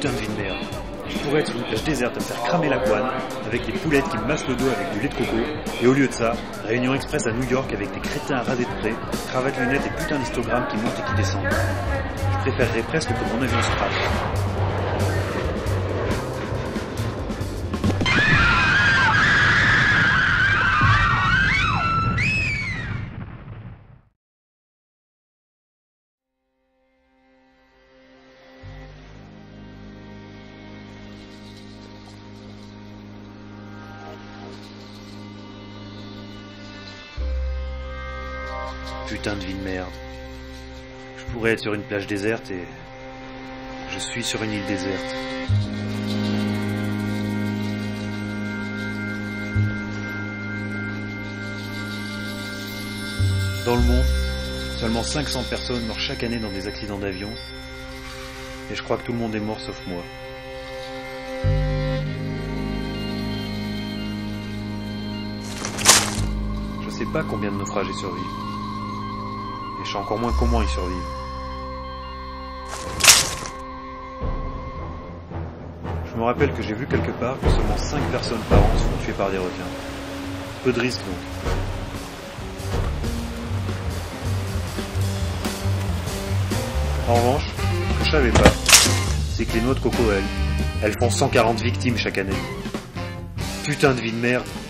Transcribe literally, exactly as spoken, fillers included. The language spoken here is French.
Putain de vie de merde. Je pourrais être sur une plage déserte à me faire cramer la couenne, avec des poulettes qui me massent le dos avec du lait de coco, et au lieu de ça, réunion express à New York avec des crétins rasés de près, cravates, lunettes et putain d'histogrammes qui montent et qui descendent. Je préférerais presque que mon avion se crache. Putain de vie de merde. Je pourrais être sur une plage déserte et... je suis sur une île déserte. Dans le monde, seulement cinq cents personnes meurent chaque année dans des accidents d'avion. Et je crois que tout le monde est mort sauf moi. Je sais pas combien de naufragés survivent. Et je sais encore moins comment ils survivent. Je me rappelle que j'ai vu quelque part que seulement cinq personnes par an se font tuer par des requins. Peu de risques donc. En revanche, ce que je savais pas, c'est que les noix de coco, elles, elles font cent quarante victimes chaque année. Putain de vie de merde.